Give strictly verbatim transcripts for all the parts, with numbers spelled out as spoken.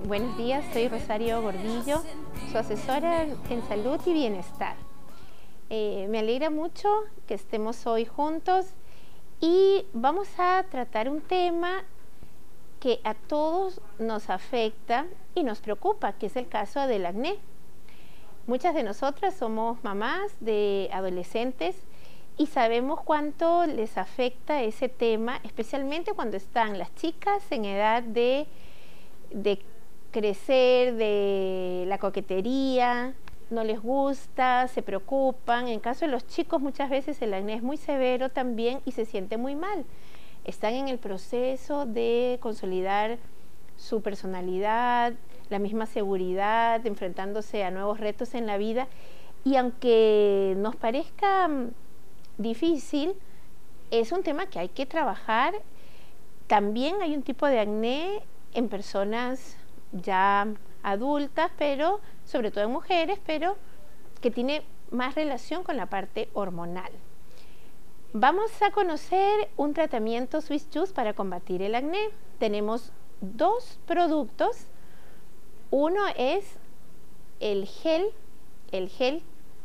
Buenos días, soy Rosario Gordillo, su asesora en salud y bienestar. Eh, me alegra mucho que estemos hoy juntos y vamos a tratar un tema que a todos nos afecta y nos preocupa, que es el caso del acné. Muchas de nosotras somos mamás de adolescentes y sabemos cuánto les afecta ese tema, especialmente cuando están las chicas en edad de, de crecer, de la coquetería, no les gusta, se preocupan. En caso de los chicos, muchas veces el acné es muy severo también y se siente muy mal. Están en el proceso de consolidar su personalidad, la misma seguridad, enfrentándose a nuevos retos en la vida. Y aunque nos parezca difícil, es un tema que hay que trabajar. También hay un tipo de acné en personas ya adultas, pero sobre todo en mujeres, pero que tiene más relación con la parte hormonal. Vamos a conocer un tratamiento Swiss Juice para combatir el acné. Tenemos dos productos. Uno es el gel, el gel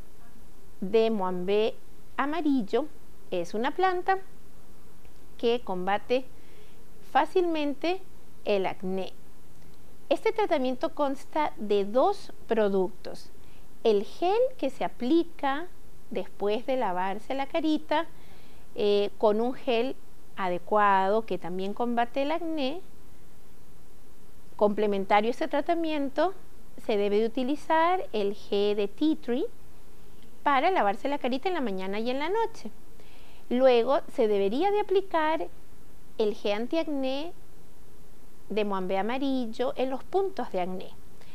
de Moambé amarillo. Es una planta que combate fácilmente el acné. Este tratamiento consta de dos productos. El gel que se aplica después de lavarse la carita eh, con un gel adecuado que también combate el acné. Complementario a este tratamiento se debe de utilizar el gel de tea tree para lavarse la carita en la mañana y en la noche. Luego se debería de aplicar el gel antiacné de Moambé amarillo en los puntos de acné,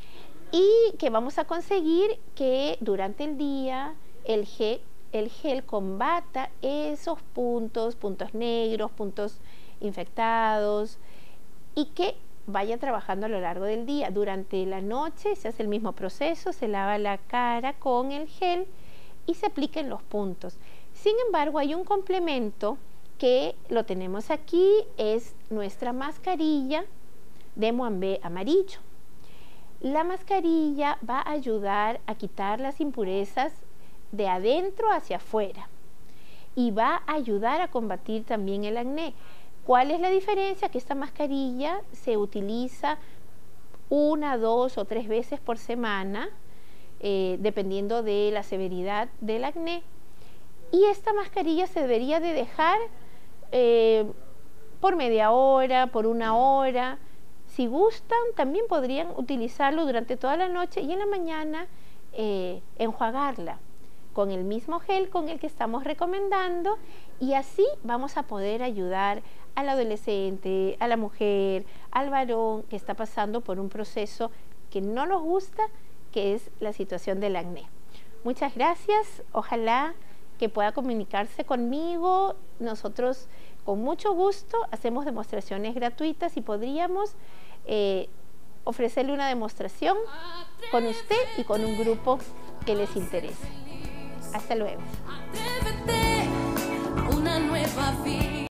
y que vamos a conseguir que durante el día el gel, el gel combata esos puntos, puntos negros, puntos infectados, y que vaya trabajando a lo largo del día. Durante la noche se hace el mismo proceso, se lava la cara con el gel y se aplica en los puntos. Sin embargo, hay un complemento que lo tenemos aquí, es nuestra mascarilla de Moambé amarillo. La mascarilla va a ayudar a quitar las impurezas de adentro hacia afuera y va a ayudar a combatir también el acné. ¿Cuál es la diferencia? Que esta mascarilla se utiliza una, dos o tres veces por semana, eh, dependiendo de la severidad del acné. Y esta mascarilla se debería de dejar eh, por media hora, por una hora. Si gustan, también podrían utilizarlo durante toda la noche y en la mañana eh, enjuagarla con el mismo gel con el que estamos recomendando, y así vamos a poder ayudar al adolescente, a la mujer, al varón que está pasando por un proceso que no nos gusta, que es la situación del acné. Muchas gracias, ojalá que pueda comunicarse conmigo. Nosotros con mucho gusto hacemos demostraciones gratuitas y podríamos eh, ofrecerle una demostración con usted y con un grupo que les interese. Hasta luego.